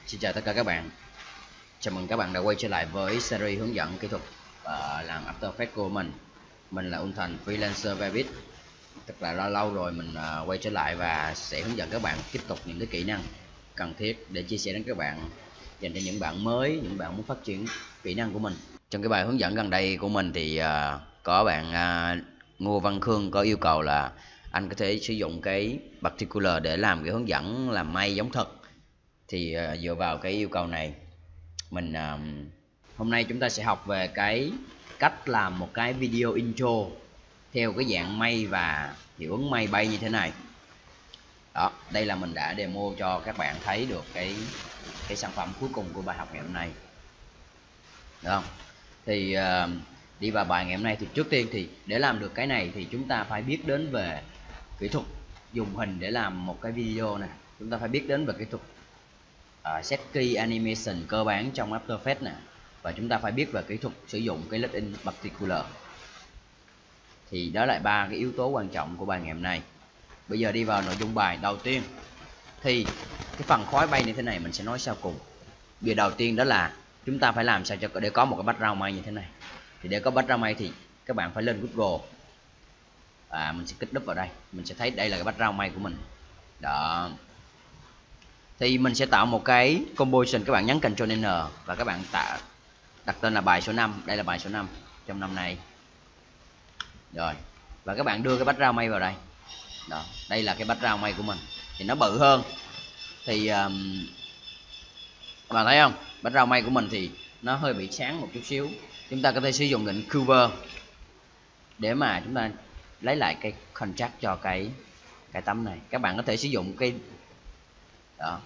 Xin chào tất cả các bạn. Chào mừng các bạn đã quay trở lại với series hướng dẫn kỹ thuật làm After Effects của mình. Mình là Ung Thành, freelancer Vebit. Thật là lâu rồi mình quay trở lại và sẽ hướng dẫn các bạn tiếp tục những cái kỹ năng cần thiết để chia sẻ đến các bạn, dành cho những bạn mới, những bạn muốn phát triển kỹ năng của mình. Trong cái bài hướng dẫn gần đây của mình thì có bạn Ngô Văn Khương có yêu cầu là anh có thể sử dụng cái particular để làm cái hướng dẫn làm may giống thật. Thì dựa vào cái yêu cầu này, mình hôm nay chúng ta sẽ học về cái cách làm một cái video intro theo cái dạng may và hiệu ứng may bay như thế này. Đó, đây là mình đã demo cho các bạn thấy được cái sản phẩm cuối cùng của bài học ngày hôm nay. Được không? Thì đi vào bài ngày hôm nay thì trước tiên thì để làm được cái này thì chúng ta phải biết đến về kỹ thuật dùng hình để làm một cái video này. Chúng ta phải biết đến về kỹ thuật set key animation cơ bản trong After Effects nè, và chúng ta phải biết về kỹ thuật sử dụng cái lead-in particular. Thì đó là ba cái yếu tố quan trọng của bài ngày hôm nay. Bây giờ đi vào nội dung bài. Đầu tiên thì cái phần khói bay như thế này mình sẽ nói sau cùng. Việc đầu tiên đó là chúng ta phải làm sao cho để có một cái background may như thế này. Thì để có background may thì các bạn phải lên Google, mình sẽ kích đúp vào đây, mình sẽ thấy đây là cái background may của mình. Đó, thì mình sẽ tạo một cái composition. Các bạn nhấn Ctrl N và các bạn đặt tên là bài số 5. Đây là bài số 5 trong năm nay. Rồi, và các bạn đưa cái background may vào đây. Đó, đây là cái background may của mình. Thì nó bự hơn. Thì các bạn thấy không? Background may của mình thì nó hơi bị sáng một chút xíu. Chúng ta có thể sử dụng lệnh cover để mà chúng ta lấy lại cái contrast cho cái tấm này. Các bạn có thể sử dụng cái đó,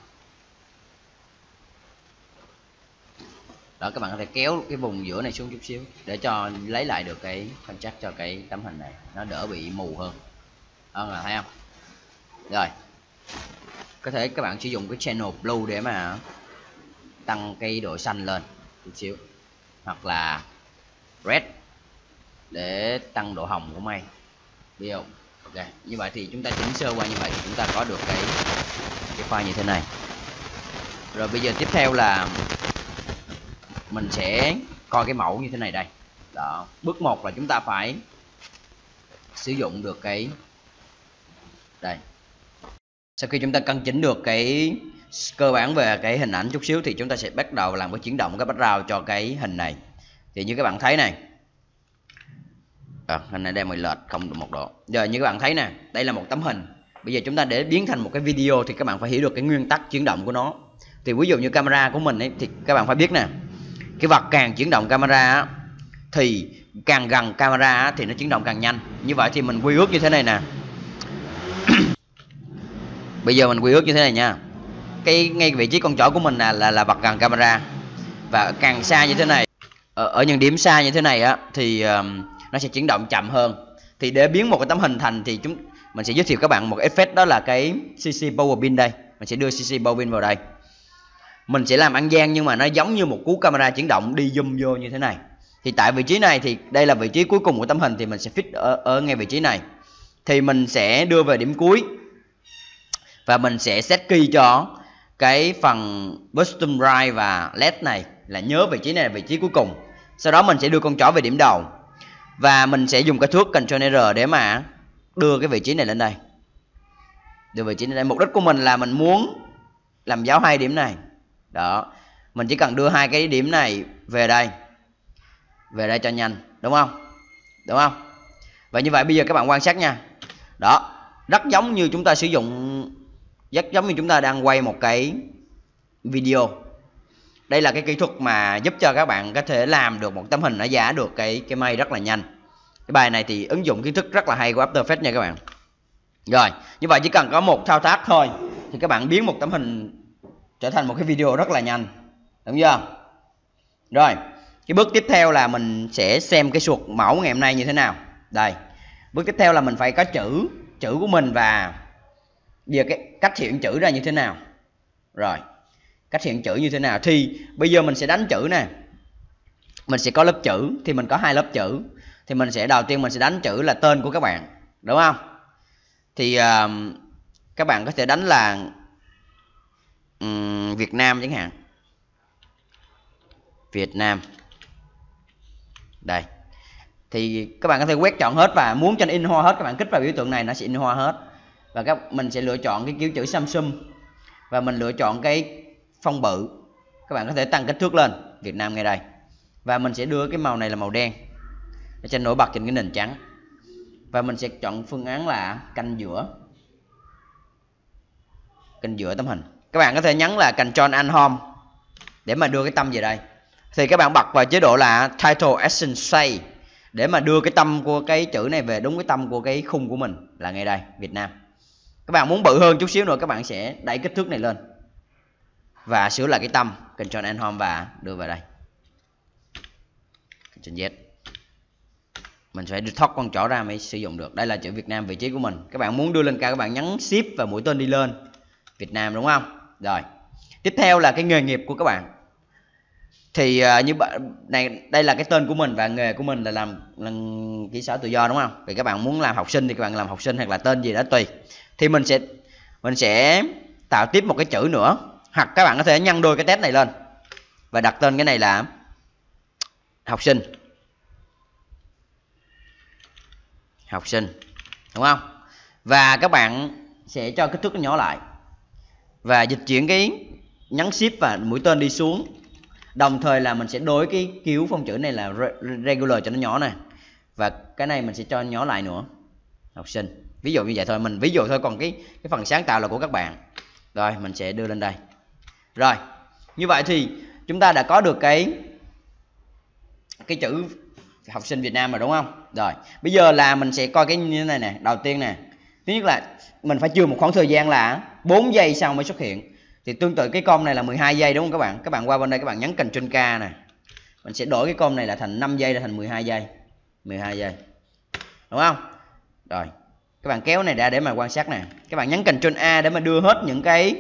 các bạn có thể kéo cái vùng giữa này xuống chút xíu để cho lấy lại được cái contrast cho cái tấm hình này, nó đỡ bị mù hơn. Đó là thấy không? Rồi, có thể các bạn sử dụng cái channel blue để mà tăng cái độ xanh lên chút xíu, hoặc là red để tăng độ hồng của mây. Biết không? Ok, như vậy thì chúng ta chỉnh sơ qua như vậy thì chúng ta có được cái file như thế này. Rồi bây giờ tiếp theo là mình sẽ coi cái mẫu như thế này đây. Đó, bước 1 là chúng ta phải sử dụng được cái đây. Sau khi chúng ta căn chỉnh được cái cơ bản về cái hình ảnh chút xíu thì chúng ta sẽ bắt đầu làm cái chuyển động cái background cho cái hình này. Thì như các bạn thấy này, hình này đang bị lệch không được 1 độ. Giờ như các bạn thấy nè, đây là một tấm hình. Bây giờ chúng ta để biến thành một cái video thì các bạn phải hiểu được cái nguyên tắc chuyển động của nó. Thì ví dụ như camera của mình ấy, thì các bạn phải biết nè, cái vật càng chuyển động camera á, thì càng gần camera á, thì nó chuyển động càng nhanh. Như vậy thì mình quy ước như thế này nè. Bây giờ mình quy ước như thế này nha. Ngay vị trí con chổi của mình là vật gần camera, và càng xa như thế này, ở những điểm xa như thế này á thì nó sẽ chuyển động chậm hơn. Thì để biến một cái tấm hình thành thì mình sẽ giới thiệu các bạn một effect, đó là cái CC Power Pin đây. Mình sẽ đưa CC Power Pin vào đây. Mình sẽ làm ăn gian nhưng mà nó giống như một cú camera chuyển động đi zoom vô như thế này. Thì tại vị trí này thì đây là vị trí cuối cùng của tấm hình, thì mình sẽ fit ở ngay vị trí này. Thì mình sẽ đưa về điểm cuối và mình sẽ set key cho cái phần bottom right và left này, là nhớ vị trí này là vị trí cuối cùng. Sau đó mình sẽ đưa con chó về điểm đầu và mình sẽ dùng cái thước Ctrl R để mà đưa cái vị trí này lên đây. Đưa vị trí này. Mục đích của mình là mình muốn làm dấu 2 điểm này. Đó, mình chỉ cần đưa 2 cái điểm này về đây cho nhanh, đúng không? Đúng không? Và như vậy bây giờ các bạn quan sát nha. Đó, rất giống như chúng ta sử dụng, rất giống như chúng ta đang quay một cái video. Đây là cái kỹ thuật mà giúp cho các bạn có thể làm được một tấm hình nó giả được cái mây rất là nhanh. Cái bài này thì ứng dụng kiến thức rất là hay của After Effects nha các bạn. Rồi, như vậy chỉ cần có một thao tác thôi thì các bạn biến một tấm hình trở thành một cái video rất là nhanh, đúng chưa? Rồi, cái bước tiếp theo là mình sẽ xem cái suột mẫu ngày hôm nay như thế nào. Đây, bước tiếp theo là mình phải có chữ của mình, và bây giờ cái cách hiện chữ ra như thế nào. Rồi, cách hiện chữ như thế nào thì bây giờ mình sẽ đánh chữ nè. Mình sẽ có lớp chữ, thì mình có 2 lớp chữ. Thì mình sẽ đầu tiên mình sẽ đánh chữ là tên của các bạn, đúng không? Thì các bạn có thể đánh là Việt Nam chẳng hạn. Việt Nam. Đây. Thì các bạn có thể quét chọn hết và muốn cho nó in hoa hết, các bạn kích vào biểu tượng này nó sẽ in hoa hết. Và mình sẽ lựa chọn cái kiểu chữ Samsung và mình lựa chọn cái phông bự. Các bạn có thể tăng kích thước lên Việt Nam ngay đây. Và mình sẽ đưa cái màu này là màu đen để cho nổi bật trên cái nền trắng. Và mình sẽ chọn phương án là cạnh giữa. Cạnh giữa tấm hình. Các bạn có thể nhấn là Ctrl Alt Home để mà đưa cái tâm về đây. Thì các bạn bật vào chế độ là Title Action Say để mà đưa cái tâm của cái chữ này về đúng cái tâm của cái khung của mình là ngay đây, Việt Nam. Các bạn muốn bự hơn chút xíu nữa, các bạn sẽ đẩy kích thước này lên và sửa lại cái tâm, Ctrl Alt Home và đưa vào đây. Ctrl Z. Mình phải thoát con trỏ ra mới sử dụng được. Đây là chữ Việt Nam vị trí của mình. Các bạn muốn đưa lên cao, các bạn nhấn Shift và mũi tên đi lên. Việt Nam, đúng không? Rồi. Tiếp theo là cái nghề nghiệp của các bạn. Thì như này, đây là cái tên của mình và nghề của mình là làm kỹ sư tự do, đúng không? Vì các bạn muốn làm học sinh thì các bạn làm học sinh hoặc là tên gì đó tùy. Thì mình sẽ tạo tiếp một cái chữ nữa, hoặc các bạn có thể nhân đôi cái test này lên và đặt tên cái này là học sinh. Học sinh, đúng không? Và các bạn sẽ cho kích thước nó nhỏ lại và dịch chuyển cái nhấn Shift và mũi tên đi xuống. Đồng thời là mình sẽ đổi cái kiểu phông chữ này là regular cho nó nhỏ nè. Và cái này mình sẽ cho nhỏ lại nữa. Học sinh. Ví dụ như vậy thôi, mình ví dụ thôi, còn cái phần sáng tạo là của các bạn. Rồi, mình sẽ đưa lên đây. Rồi, như vậy thì chúng ta đã có được cái chữ học sinh Việt Nam rồi, đúng không? Rồi, bây giờ là mình sẽ coi cái như thế này nè. Đầu tiên nè, thứ nhất là mình phải chừa một khoảng thời gian là 4 giây sau mới xuất hiện. Thì tương tự cái com này là 12 giây, đúng không các bạn? Các bạn qua bên đây các bạn nhấn Ctrl K nè. Mình sẽ đổi cái com này là thành 5 giây là thành 12 giây. 12 giây. Đúng không? Rồi, các bạn kéo này ra để mà quan sát nè. Các bạn nhấn Ctrl A để mà đưa hết những cái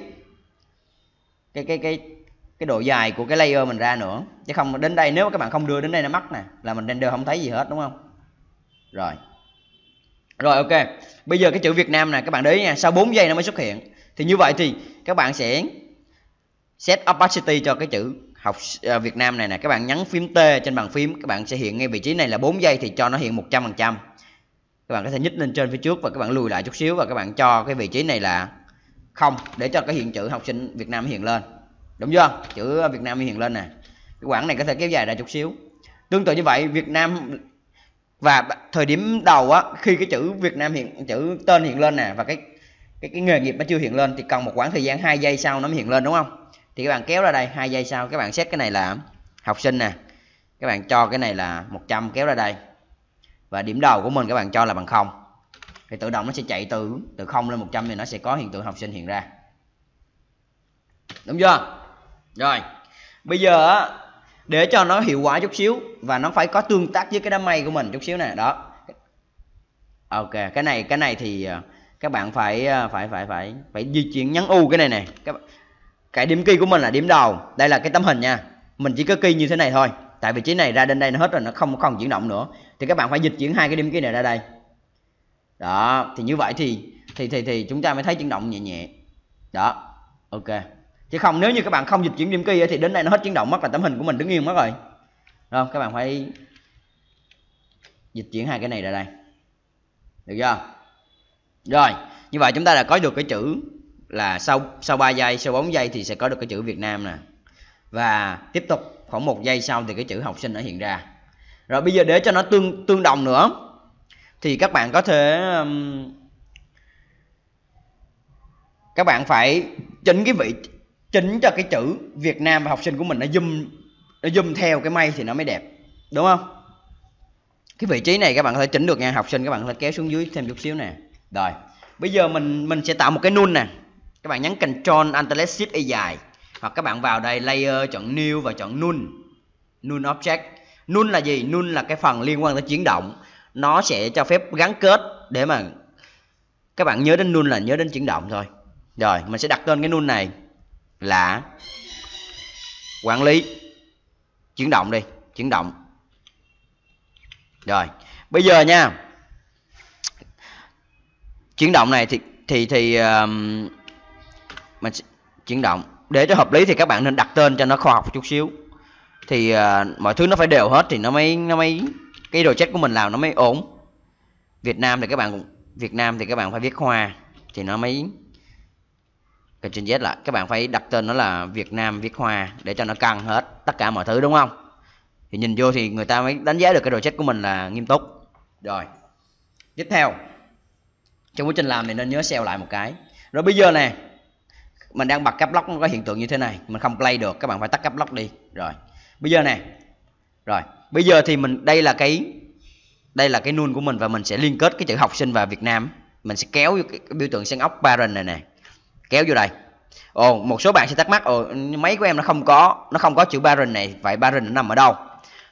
độ dài của cái layer mình ra nữa. Chứ không đến đây, nếu các bạn không đưa đến đây nó mất nè, là mình render không thấy gì hết, đúng không? Rồi. Rồi, ok. Bây giờ cái chữ Việt Nam nè, các bạn để ý nha, sau 4 giây nó mới xuất hiện. Thì như vậy thì các bạn sẽ set opacity cho cái chữ học Việt Nam này nè. Các bạn nhấn phím T trên bàn phím, các bạn sẽ hiện ngay vị trí này là 4 giây thì cho nó hiện 100%. Các bạn có thể nhích lên trên phía trước và các bạn lùi lại chút xíu và các bạn cho cái vị trí này là 0 để cho cái hiện chữ học sinh Việt Nam hiện lên. Đúng chưa? Chữ Việt Nam hiện lên nè. Cái quãng này có thể kéo dài ra chút xíu. Tương tự như vậy, Việt Nam và thời điểm đầu á, khi cái chữ Việt Nam chữ tên hiện lên nè và cái nghề nghiệp nó chưa hiện lên thì cần một khoảng thời gian 2 giây sau nó mới hiện lên, đúng không? Thì các bạn kéo ra đây, 2 giây sau các bạn set cái này là học sinh nè. Các bạn cho cái này là 100 kéo ra đây. Và điểm đầu của mình các bạn cho là bằng 0. Thì tự động nó sẽ chạy từ 0 lên 100 thì nó sẽ có hiện tượng học sinh hiện ra. Đúng chưa? Rồi. Bây giờ á, để cho nó hiệu quả chút xíu và nó phải có tương tác với cái đám mây của mình chút xíu nè, đó. Ok, cái này thì các bạn phải di chuyển nhấn U cái này nè. Cái điểm key của mình là điểm đầu. Đây là cái tấm hình nha. Mình chỉ có key như thế này thôi. Tại vị trí này ra đến đây nó hết rồi, nó không chuyển động nữa. Thì các bạn phải dịch chuyển hai cái điểm key này ra đây. Đó, thì như vậy thì chúng ta mới thấy chuyển động nhẹ nhẹ. Đó. Ok. Chứ không nếu như các bạn không dịch chuyển điểm key thì đến đây nó hết chuyển động mất là tấm hình của mình đứng yên mất rồi. Không, các bạn phải dịch chuyển hai cái này ra đây. Được chưa? Rồi, như vậy chúng ta đã có được cái chữ là sau 3 giây, sau 4 giây thì sẽ có được cái chữ Việt Nam nè. Và tiếp tục khoảng 1 giây sau thì cái chữ học sinh nó hiện ra. Rồi bây giờ để cho nó tương đồng nữa thì các bạn có thể các bạn phải chỉnh cho cái chữ Việt Nam và học sinh của mình nó zoom theo cái mây thì nó mới đẹp, đúng không? Cái vị trí này các bạn có thể chỉnh được nha, học sinh các bạn có thể kéo xuống dưới thêm chút xíu nè. Rồi, bây giờ mình sẽ tạo một cái null nè. Các bạn nhấn Ctrl Alt Shift A dài. Hoặc các bạn vào đây layer chọn new và chọn null object. Null là gì? Null là cái phần liên quan tới chuyển động. Nó sẽ cho phép gắn kết để mà các bạn nhớ đến null là nhớ đến chuyển động thôi. Rồi, mình sẽ đặt tên cái null này là quản lý chuyển động đi, chuyển động. Rồi, bây giờ nha, chuyển động này thì mình chuyển động. để cho hợp lý thì các bạn nên đặt tên cho nó khoa học chút xíu. Thì mọi thứ nó phải đều hết thì nó mới cái project của mình làm nó mới ổn. Việt Nam thì các bạn phải viết Hoa thì nó mới Ctrl Z lại, các bạn phải đặt tên nó là Việt Nam viết Hoa để cho nó cân hết tất cả mọi thứ, đúng không? Thì nhìn vô thì người ta mới đánh giá được cái project của mình là nghiêm túc. Rồi tiếp theo, trong quá trình làm thì nên nhớ save lại một cái. Rồi bây giờ nè, mình đang bật cap lock, nó có hiện tượng như thế này, mình không play được, các bạn phải tắt cap lock đi. Rồi bây giờ nè, rồi bây giờ thì đây là cái null của mình, và mình sẽ liên kết cái chữ học sinh và Việt Nam. Mình sẽ kéo cái biểu tượng sen ốc parent này nè, kéo vô đây. Một số bạn sẽ thắc mắc, mấy của em nó không có chữ parent này, vậy parent nó nằm ở đâu?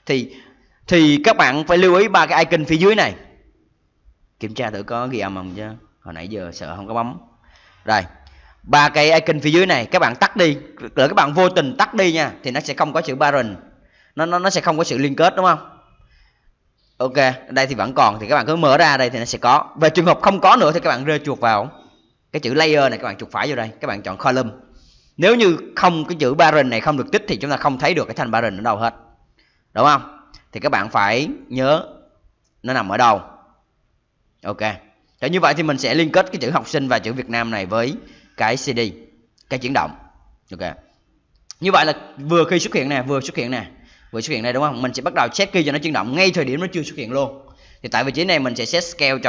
Thì các bạn phải lưu ý ba cái icon phía dưới này. Kiểm tra thử có ghi âm không chứ, hồi nãy giờ sợ không có bấm. Rồi ba cái icon phía dưới này các bạn tắt đi, rồi các bạn vô tình tắt đi nha, thì nó sẽ không có chữ parent, nó sẽ không có sự liên kết, đúng không? Ok, đây thì vẫn còn, thì các bạn cứ mở ra đây thì nó sẽ có. Về trường hợp không có nữa thì các bạn rê chuột vào cái chữ layer này, các bạn chuột phải vô đây, các bạn chọn column. Nếu như không cái chữ parent này không được tích thì chúng ta không thấy được cái thanh parent ở đâu hết, đúng không? Thì các bạn phải nhớ nó nằm ở đâu. Ok, thì như vậy thì mình sẽ liên kết cái chữ học sinh và chữ Việt Nam này với cái CD, cái chuyển động. Ok, như vậy là vừa xuất hiện này, đúng không? Mình sẽ bắt đầu check key cho nó chuyển động ngay thời điểm nó chưa xuất hiện luôn. Thì tại vị trí này mình sẽ set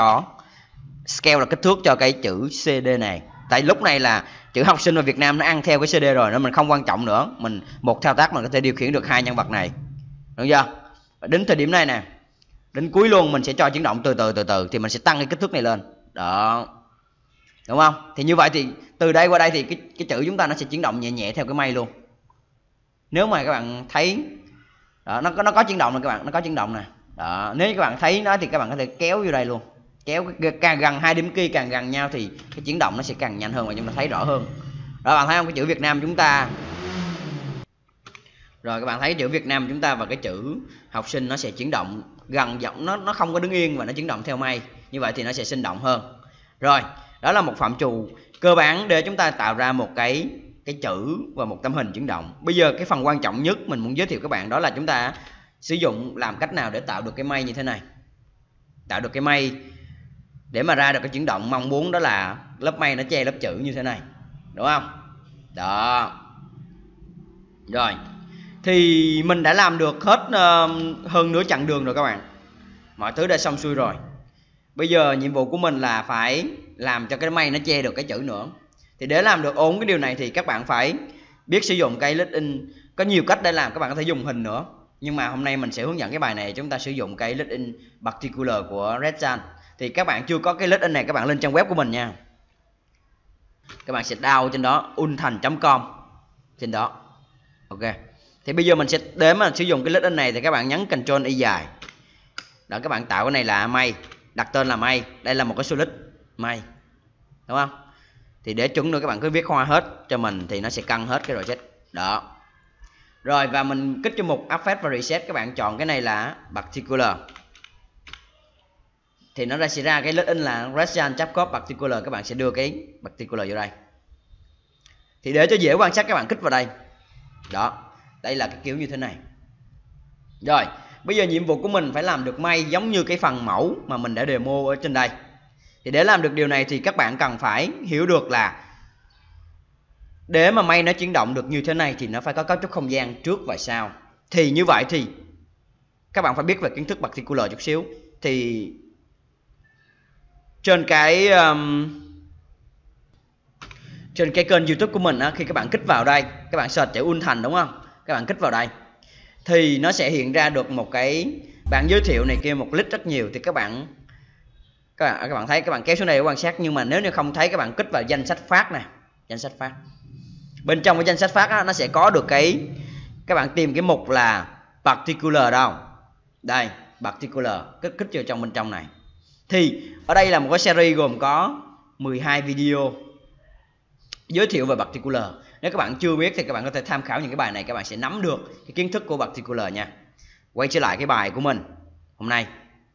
scale là kích thước cho cái chữ CD này. Tại lúc này là chữ học sinh và Việt Nam nó ăn theo cái CD rồi, nên mình không quan trọng nữa. Mình một thao tác mình có thể điều khiển được hai nhân vật này, đúng chưa? Và đến thời điểm này nè, đến cuối luôn mình sẽ cho chuyển động từ từ thì mình sẽ tăng cái kích thước này lên. Đó, đúng không? Thì như vậy thì từ đây qua đây thì cái chữ chúng ta nó sẽ chuyển động nhẹ nhẹ theo cái mây luôn. Nếu mà các bạn thấy đó, nó có chuyển động này các bạn, nó có chuyển động nè. Đó, nếu các bạn thấy nó thì các bạn có thể kéo vô đây luôn. Kéo càng gần hai điểm key càng gần nhau thì cái chuyển động nó sẽ càng nhanh hơn và chúng ta thấy rõ hơn. Đó, bạn thấy không, cái chữ Việt Nam chúng ta. Rồi các bạn thấy chữ Việt Nam chúng ta và cái chữ học sinh nó sẽ chuyển động gần giọng, nó không có đứng yên và nó chuyển động theo mây. Như vậy thì nó sẽ sinh động hơn. Rồi, đó là một phạm trù cơ bản để chúng ta tạo ra một cái chữ và một tấm hình chuyển động. Bây giờ cái phần quan trọng nhất mình muốn giới thiệu các bạn đó là chúng ta sử dụng làm cách nào để tạo được cái mây như thế này. Tạo được cái mây để mà ra được cái chuyển động mong muốn, đó là lớp mây nó che lớp chữ như thế này, đúng không? Đó. Rồi thì mình đã làm được hết hơn nửa chặng đường rồi các bạn. Mọi thứ đã xong xuôi rồi. Bây giờ nhiệm vụ của mình là phải làm cho cái mây nó che được cái chữ nữa. Thì để làm được ổn cái điều này thì các bạn phải biết sử dụng cái lead-in. Có nhiều cách để làm, các bạn có thể dùng hình nữa. Nhưng mà hôm nay mình sẽ hướng dẫn cái bài này chúng ta sử dụng cái lead-in particular của Redjan. Thì các bạn chưa có cái lead-in này, các bạn lên trang web của mình nha. Các bạn sẽ download trên đó unthan.com trên đó. Ok. Thì bây giờ mình sẽ để mà sử dụng cái lead-in này thì các bạn nhấn Ctrl Y dài. Đó, các bạn tạo cái này là mây, đặt tên là mây. Đây là một cái solid mây, đúng không? Thì để chuẩn nữa các bạn cứ viết Hoa hết cho mình thì nó sẽ cân hết cái project. Đó. Rồi và mình kích cho mục Affect và Reset, các bạn chọn cái này là Particular. Thì nó sẽ ra cái lead-in là Redjan Chapcode Particular, các bạn sẽ đưa cái Particular vô đây. Thì để cho dễ quan sát các bạn kích vào đây. Đó, đây là cái kiểu như thế này. Rồi, bây giờ nhiệm vụ của mình phải làm được mây giống như cái phần mẫu mà mình đã demo ở trên đây. Thì để làm được điều này thì các bạn cần phải hiểu được là để mà mây nó chuyển động được như thế này thì nó phải có cấu trúc không gian trước và sau. Thì như vậy thì các bạn phải biết về kiến thức particular chút xíu. Thì trên cái kênh YouTube của mình á, khi các bạn kích vào đây, các bạn search chữ Unthan, đúng không? Các bạn kích vào đây thì nó sẽ hiện ra được một cái bạn giới thiệu này kia, một list rất nhiều. Thì các bạn thấy, các bạn kéo xuống đây để quan sát. Nhưng mà nếu như không thấy, các bạn kích vào danh sách phát nè, danh sách phát. Bên trong cái danh sách phát á, nó sẽ có được cái, các bạn tìm cái mục là particular đâu. Đây, particular, kích vào trong bên trong này. Thì ở đây là một cái series gồm có 12 video giới thiệu về particular. Nếu các bạn chưa biết thì các bạn có thể tham khảo những cái bài này, các bạn sẽ nắm được cái kiến thức của particular nha. Quay trở lại cái bài của mình hôm nay.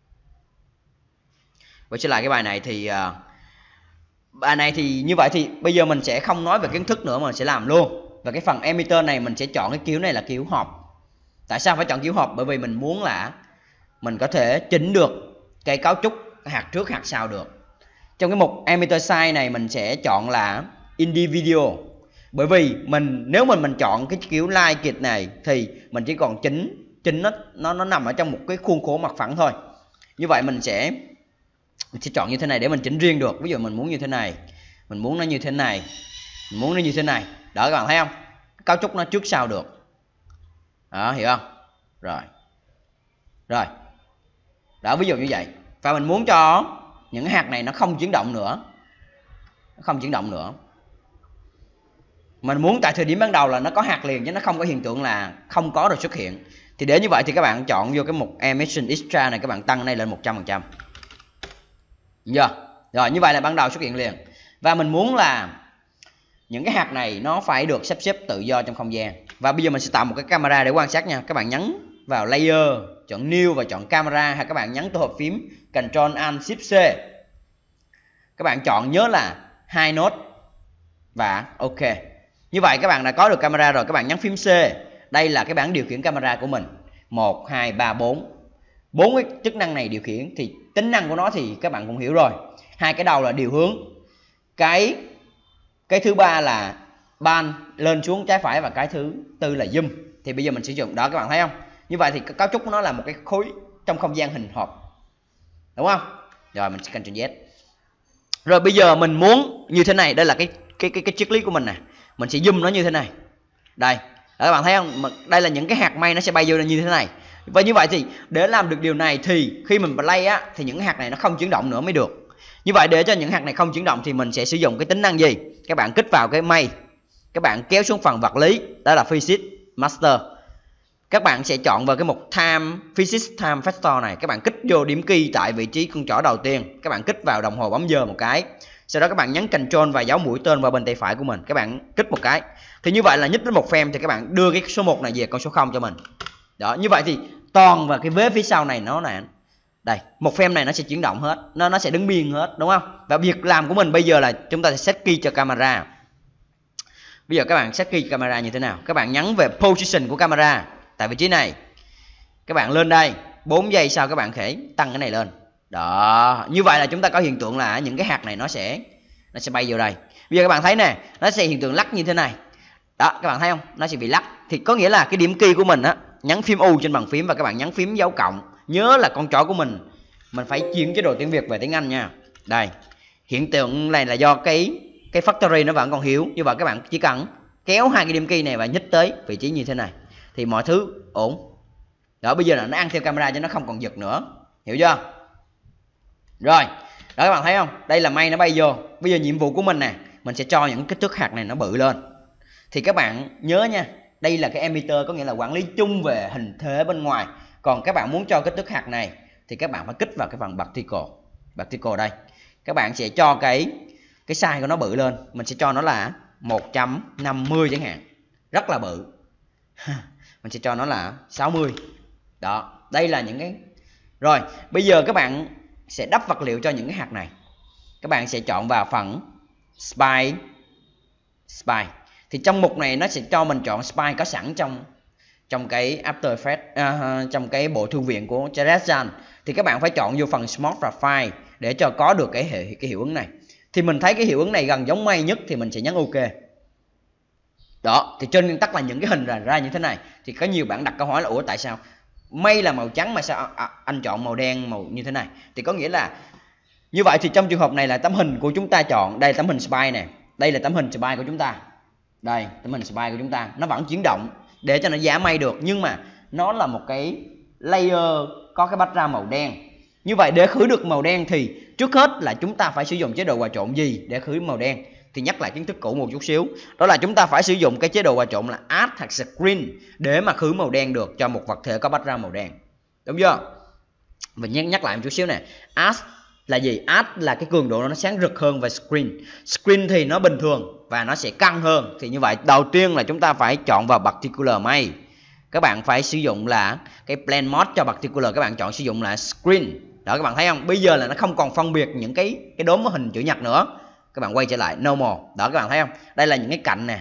Quay trở lại cái bài này thì bài này thì như vậy thì bây giờ mình sẽ không nói về kiến thức nữa mà mình sẽ làm luôn. Và cái phần emitter này mình sẽ chọn cái kiểu này là kiểu hộp. Tại sao phải chọn kiểu hộp? Bởi vì mình muốn là mình có thể chỉnh được cái cấu trúc hạt trước hạt sau được. Trong cái mục emitter size này mình sẽ chọn là individual. Bởi vì nếu mình chọn cái kiểu like it này thì mình chỉ còn chỉnh nó nằm ở trong một cái khuôn khổ mặt phẳng thôi. Như vậy mình sẽ chọn như thế này để mình chỉnh riêng được. Ví dụ mình muốn như thế này, mình muốn nó như thế này, mình muốn nó như thế này. Đó, các bạn thấy không? Cấu trúc nó trước sau được. Đó, hiểu không? Rồi. Đó, ví dụ như vậy. Và mình muốn cho những cái hạt này nó không chuyển động nữa. Mình muốn tại thời điểm ban đầu là nó có hạt liền chứ nó không có hiện tượng là không có rồi xuất hiện. Thì để như vậy thì các bạn chọn vô cái mục Emission Extra này, các bạn tăng cái này lên 100%. Chưa? Rồi, như vậy là ban đầu xuất hiện liền. Và mình muốn là những cái hạt này nó phải được sắp xếp tự do trong không gian. Và bây giờ mình sẽ tạo một cái camera để quan sát nha. Các bạn nhấn vào Layer, chọn New và chọn Camera, hay các bạn nhấn tổ hợp phím Ctrl Alt Shift C. Các bạn chọn nhớ là 2 nốt và OK. Như vậy các bạn đã có được camera rồi, các bạn nhấn phím C. Đây là cái bảng điều khiển camera của mình. 1, 2, 3, 4. 4 cái chức năng này điều khiển thì tính năng của nó thì các bạn cũng hiểu rồi. Hai cái đầu là điều hướng. Cái thứ ba là pan lên xuống trái phải và cái thứ tư là zoom. Thì bây giờ mình sử dụng đó, các bạn thấy không? Như vậy thì cấu trúc của nó là một cái khối trong không gian hình hộp. Đúng không? Rồi mình sẽ Ctrl Z. Rồi bây giờ mình muốn như thế này, đây là cái triết lý của mình nè. Mình sẽ zoom nó như thế này. Đây, các bạn thấy không? Đây là những cái hạt mây nó sẽ bay vô như thế này. Và như vậy thì để làm được điều này thì khi mình play á thì những hạt này nó không chuyển động nữa mới được. Như vậy để cho những hạt này không chuyển động thì mình sẽ sử dụng cái tính năng gì? Các bạn kích vào cái mây, các bạn kéo xuống phần vật lý, đó là Physics Master. Các bạn sẽ chọn vào cái mục Physics Time Factor này, các bạn kích vô điểm key tại vị trí con trỏ đầu tiên, các bạn kích vào đồng hồ bấm giờ một cái. Sau đó các bạn nhấn Ctrl và dấu mũi tên vào bên tay phải của mình, các bạn kích một cái. Thì như vậy là nhích đến một frame thì các bạn đưa cái số 1 này về con số 0 cho mình. Đó, như vậy thì toàn và cái vế phía sau này nó là đây, một frame này nó sẽ chuyển động hết, nó sẽ đứng biên hết, đúng không? Và việc làm của mình bây giờ là chúng ta sẽ set key cho camera. Bây giờ các bạn set key cho camera như thế nào? Các bạn nhấn về position của camera tại vị trí này. Các bạn lên đây, 4 giây sau các bạn khẽ tăng cái này lên. Đó, như vậy là chúng ta có hiện tượng là những cái hạt này nó sẽ bay vô đây. Bây giờ các bạn thấy nè, nó sẽ hiện tượng lắc như thế này. Đó, các bạn thấy không? Nó sẽ bị lắc. Thì có nghĩa là cái điểm key của mình á, nhấn phím U trên bàn phím và các bạn nhấn phím dấu cộng. Nhớ là con trỏ của mình phải chuyển chế độ tiếng Việt về tiếng Anh nha. Đây, hiện tượng này là do cái factory nó vẫn còn hiếu. Như vậy các bạn chỉ cần kéo hai cái điểm key này và nhích tới vị trí như thế này thì mọi thứ ổn. Đó, bây giờ là nó ăn theo camera cho nó không còn giật nữa. Hiểu chưa? Rồi, đó các bạn thấy không? Đây là mây nó bay vô. Bây giờ nhiệm vụ của mình nè, mình sẽ cho những kích thước hạt này nó bự lên. Thì các bạn nhớ nha, đây là cái emitter, có nghĩa là quản lý chung về hình thế bên ngoài. Còn các bạn muốn cho kích thước hạt này thì các bạn phải kích vào cái phần particle đây. Các bạn sẽ cho cái size của nó bự lên. Mình sẽ cho nó là 150 chẳng hạn. Rất là bự. Mình sẽ cho nó là 60. Đó, đây là những cái. Rồi, bây giờ các bạn sẽ đắp vật liệu cho những cái hạt này. Các bạn sẽ chọn vào phần Spy. Thì trong mục này nó sẽ cho mình chọn Spy có sẵn trong cái After Effects, trong cái bộ thư viện của GarageBand. Thì các bạn phải chọn vô phần Smart và File để cho có được cái hiệu ứng này. Thì mình thấy cái hiệu ứng này gần giống mây nhất thì mình sẽ nhấn OK. Đó, thì trên nguyên tắc là những cái hình ra như thế này. Thì có nhiều bạn đặt câu hỏi là ủa tại sao mây là màu trắng mà sao anh chọn màu đen màu như thế này? Thì có nghĩa là như vậy thì trong trường hợp này là tấm hình của chúng ta chọn. Đây là tấm hình Spy nè. Đây là tấm hình Spy của chúng ta. Đây, tấm hình Spy của chúng ta. Nó vẫn chuyển động để cho nó giả mây được. Nhưng mà nó là một cái layer có cái background màu đen. Như vậy để khử được màu đen thì trước hết là chúng ta phải sử dụng chế độ hòa trộn gì để khử màu đen? Thì nhắc lại kiến thức cũ một chút xíu. Đó là chúng ta phải sử dụng cái chế độ hòa trộn là Add hoặc Screen để mà khử màu đen được cho một vật thể có background màu đen. Đúng chưa? Và nhắc lại một chút xíu nè. Add là gì? Add là cái cường độ nó sáng rực hơn, và Screen thì nó bình thường và nó sẽ căng hơn. Thì như vậy đầu tiên là chúng ta phải chọn vào Particular Mây. Các bạn phải sử dụng là cái Blend Mode cho Particular, các bạn chọn sử dụng là Screen. Đó, các bạn thấy không? Bây giờ là nó không còn phân biệt những cái đốm hình chữ nhật nữa. Các bạn quay trở lại Normal. Đó, các bạn thấy không? Đây là những cái cạnh nè.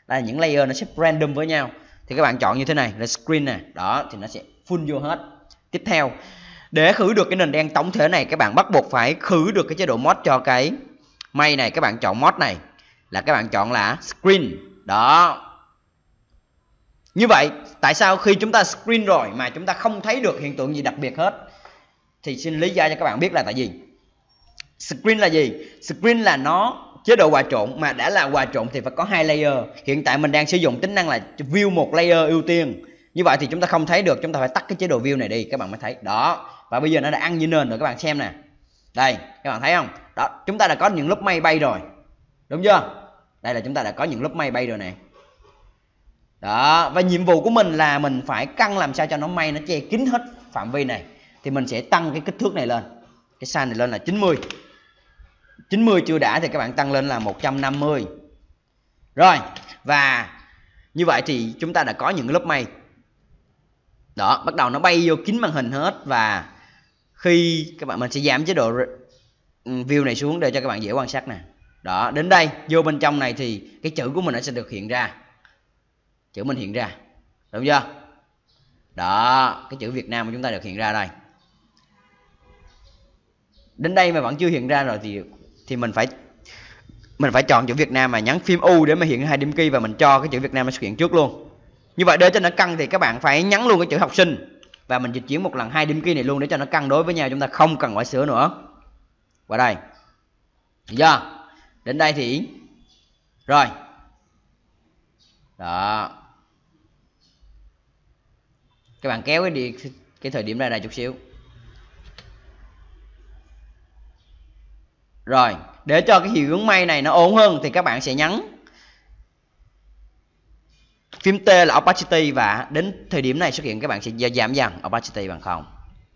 Đây là những layer nó sẽ random với nhau. Thì các bạn chọn như thế này là screen nè, đó thì nó sẽ full vô hết. Tiếp theo, để khử được cái nền đen tổng thể này, các bạn bắt buộc phải khử được cái chế độ mod cho cái mây này. Các bạn chọn mod này là các bạn chọn là screen. Đó. Như vậy, tại sao khi chúng ta screen rồi mà chúng ta không thấy được hiện tượng gì đặc biệt hết? Thì xin lý giải cho các bạn biết là tại vì screen là gì? Screen là nó chế độ hòa trộn, mà đã là hòa trộn thì phải có 2 layer. Hiện tại mình đang sử dụng tính năng là view một layer ưu tiên. Như vậy thì chúng ta không thấy được, chúng ta phải tắt cái chế độ view này đi các bạn mới thấy. Đó. Và bây giờ nó đã ăn như nền rồi, các bạn xem nè. Đây, các bạn thấy không? Đó, chúng ta đã có những lớp mây bay rồi. Đúng chưa? Đây là chúng ta đã có những lớp mây bay rồi nè. Đó, và nhiệm vụ của mình là mình phải cân làm sao cho nó mây nó che kín hết phạm vi này. Thì mình sẽ tăng cái kích thước này lên. Cái size này lên là 90. 90 chưa đã thì các bạn tăng lên là 150. Rồi, và như vậy thì chúng ta đã có những lớp mây. Đó, bắt đầu nó bay vô kín màn hình hết. Và khi các bạn, mình sẽ giảm chế độ view này xuống để cho các bạn dễ quan sát nè. Đó, đến đây, vô bên trong này thì cái chữ của mình nó sẽ được hiện ra. Chữ mình hiện ra. Đúng chưa? Đó, cái chữ Việt Nam của chúng ta được hiện ra đây. Đến đây mà vẫn chưa hiện ra rồi thì mình phải chọn chữ Việt Nam mà nhấn phím U để mà hiện 2 điểm key, và mình cho cái chữ Việt Nam nó xuất hiện trước luôn. Như vậy để cho nó cân thì các bạn phải nhấn luôn cái chữ học sinh và mình dịch chuyển một lần 2 điểm key này luôn để cho nó cân đối với nhau, chúng ta không cần phải sửa nữa. Qua đây. Được chưa? Đến đây thì rồi. Đó. Các bạn kéo cái thời điểm ra đây chút xíu. Rồi, để cho cái hiệu ứng mây này nó ổn hơn thì các bạn sẽ nhấn phím T là opacity, và đến thời điểm này xuất hiện các bạn sẽ giảm dần opacity bằng 0.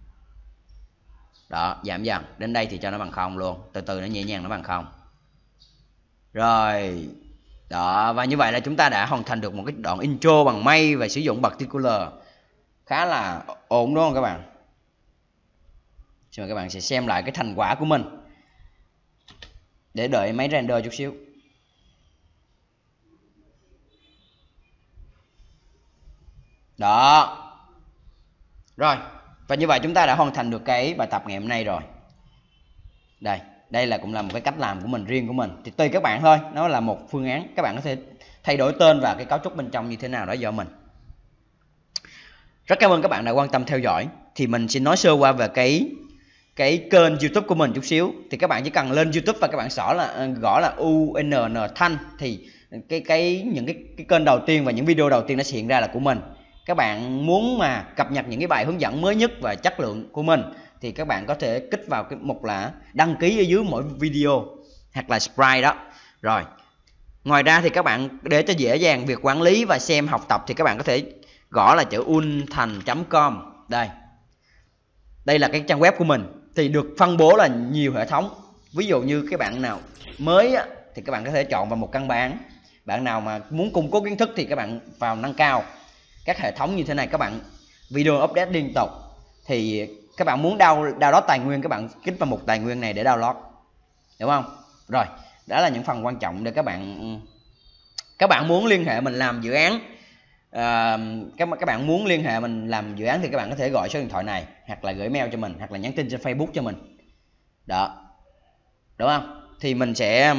Đó, giảm dần. Đến đây thì cho nó bằng 0 luôn. Từ từ nó nhẹ nhàng nó bằng 0. Rồi. Đó, và như vậy là chúng ta đã hoàn thành được một cái đoạn intro bằng mây và sử dụng particular khá là ổn đúng không các bạn? Xin mời các bạn sẽ xem lại cái thành quả của mình. Để đợi máy render chút xíu. Đó. Rồi, và như vậy chúng ta đã hoàn thành được cái bài tập ngày hôm nay rồi. Đây là cũng là một cái cách làm của mình, riêng của mình. Thì tùy các bạn thôi, nó là một phương án. Các bạn có thể thay đổi tên và cái cấu trúc bên trong như thế nào đó do mình. Rất cảm ơn các bạn đã quan tâm theo dõi. Thì mình xin nói sơ qua về cái kênh YouTube của mình chút xíu. Thì các bạn chỉ cần lên YouTube và các bạn gõ là UNN Thanh, thì những cái kênh đầu tiên và những video đầu tiên nó sẽ hiện ra là của mình. Các bạn muốn mà cập nhật những cái bài hướng dẫn mới nhất và chất lượng của mình thì các bạn có thể kích vào cái mục là đăng ký ở dưới mỗi video hoặc là subscribe đó. Rồi. Ngoài ra thì các bạn để cho dễ dàng việc quản lý và xem học tập thì các bạn có thể gõ là chữ unthanh.com. Đây là cái trang web của mình, thì được phân bố là nhiều hệ thống. Ví dụ như các bạn nào mới thì các bạn có thể chọn vào một căn bản. Bạn nào mà muốn củng cố kiến thức thì các bạn vào nâng cao. Các hệ thống như thế này các bạn video update liên tục. Thì các bạn muốn download tài nguyên, các bạn kích vào một tài nguyên này để download. Đúng không? Rồi, đó là những phần quan trọng để các bạn muốn liên hệ mình làm dự án. Các bạn muốn liên hệ mình làm dự án thì các bạn có thể gọi số điện thoại này, hoặc là gửi mail cho mình, hoặc là nhắn tin trên Facebook cho mình. Đó. Đúng không? Thì mình sẽ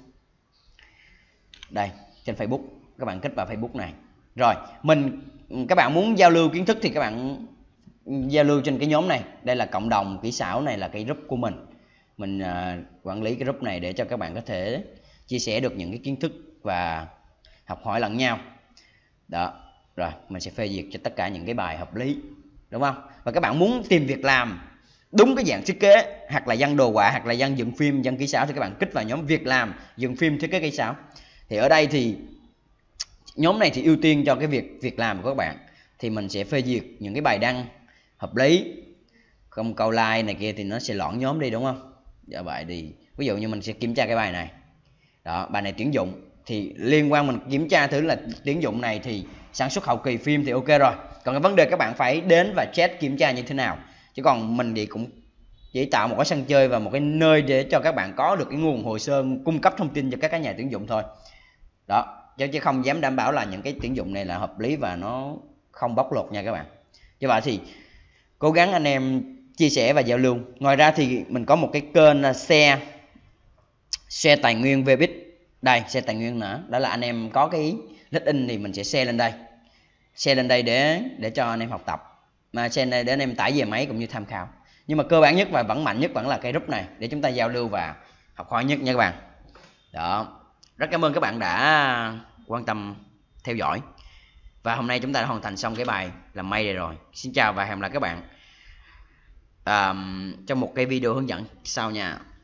đây, trên Facebook, các bạn kích vào Facebook này. Rồi, các bạn muốn giao lưu kiến thức thì các bạn giao lưu trên cái nhóm này. Đây là cộng đồng kỹ xảo, này là cái group của mình. Mình quản lý cái group này để cho các bạn có thể chia sẻ được những cái kiến thức và học hỏi lẫn nhau. Đó. Rồi, mình sẽ phê duyệt cho tất cả những cái bài hợp lý. Đúng không? Và các bạn muốn tìm việc làm đúng cái dạng thiết kế, hoặc là dân đồ họa, hoặc là dân dựng phim, dân kỹ xảo thì các bạn kích vào nhóm việc làm dựng phim thiết kế kỹ xảo. Thì ở đây thì nhóm này thì ưu tiên cho cái việc làm của các bạn. Thì mình sẽ phê duyệt những cái bài đăng hợp lý. Không câu like này kia thì nó sẽ loãng nhóm đi đúng không? Dạ vậy thì ví dụ như mình sẽ kiểm tra cái bài này. Đó, bài này tuyển dụng thì liên quan mình kiểm tra thử là tuyển dụng này thì sản xuất hậu kỳ phim thì ok rồi. Còn cái vấn đề các bạn phải đến và check kiểm tra như thế nào. Chứ còn mình thì cũng chỉ tạo một cái sân chơi và một cái nơi để cho các bạn có được cái nguồn hồ sơ cung cấp thông tin cho các nhà tuyển dụng thôi. Đó. chứ không dám đảm bảo là những cái tuyển dụng này là hợp lý và nó không bóc lột nha các bạn. Do vậy thì cố gắng anh em chia sẻ và giao lưu. Ngoài ra thì mình có một cái kênh là share tài nguyên Vbiz. Đây, share tài nguyên nữa, đó là anh em có cái LinkedIn thì mình sẽ share lên đây để cho anh em học tập, mà share đây để anh em tải về máy cũng như tham khảo. Nhưng mà cơ bản nhất và vẫn mạnh nhất vẫn là cái group này để chúng ta giao lưu và học hỏi nhất nha các bạn. Đó, rất cảm ơn các bạn đã quan tâm theo dõi, và hôm nay chúng ta đã hoàn thành xong cái bài làm mây này rồi. Xin chào và hẹn gặp lại các bạn trong một cái video hướng dẫn sau nha.